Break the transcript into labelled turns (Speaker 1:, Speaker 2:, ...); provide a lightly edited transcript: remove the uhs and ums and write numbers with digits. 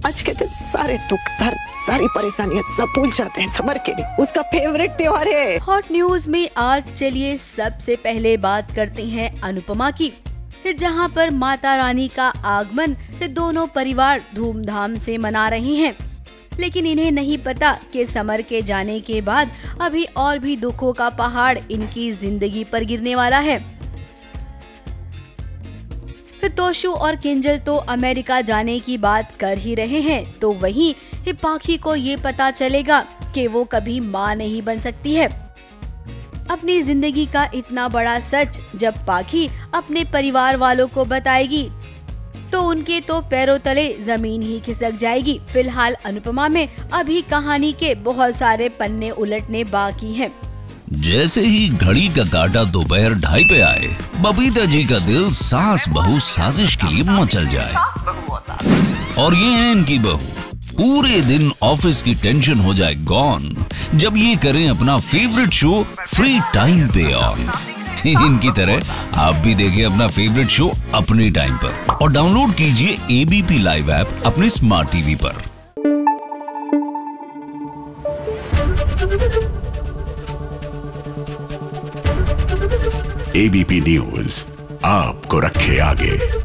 Speaker 1: आज के दिन सारे दुख दर्द सारी परेशानियां सब भूल जाते हैं। समर के लिए उसका फेवरेट त्योहार है।
Speaker 2: हॉट न्यूज में आज चलिए सबसे पहले बात करते हैं अनुपमा की, जहां पर माता रानी का आगमन दोनों परिवार धूमधाम से मना रहे हैं। लेकिन इन्हें नहीं पता कि समर के जाने के बाद अभी और भी दुखों का पहाड़ इनकी जिंदगी पर गिरने वाला है। तोशु और किंजल तो अमेरिका जाने की बात कर ही रहे हैं, तो वहीं पाखी को ये पता चलेगा कि वो कभी माँ नहीं बन सकती है। अपनी जिंदगी का इतना बड़ा सच जब पाखी अपने परिवार वालों को बताएगी तो उनके तो पैरों तले जमीन ही खिसक जाएगी। फिलहाल अनुपमा में अभी कहानी के बहुत सारे पन्ने उलटने बाकी हैं।
Speaker 3: जैसे ही घड़ी का काटा दोपहर 2:30 पे आए, बबीता जी का दिल सास बहू साजिश के लिए मचल जाए। और ये है इनकी बहू, पूरे दिन ऑफिस की टेंशन हो जाए गॉन जब ये करें अपना फेवरेट शो फ्री टाइम पे ऑन। इनकी तरह आप भी देखें अपना फेवरेट शो अपने टाइम पर और डाउनलोड कीजिए एबीपी लाइव ऐप अपने स्मार्ट टीवी पर।
Speaker 4: एबीपी न्यूज आपको रखे आगे।